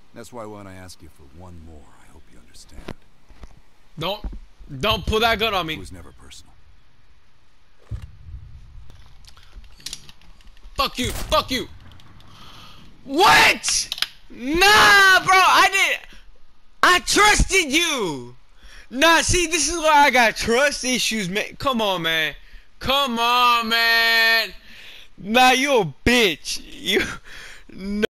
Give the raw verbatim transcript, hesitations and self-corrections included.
That's why when I ask you for one more, I hope you understand. Don't, don't pull that gun on me. It was never personal. Fuck you, fuck you. What? Nah, bro, I didn't. I trusted you. Nah, see, this is why I got trust issues, man. Come on, man. Come on, man. Nah, you a bitch. You.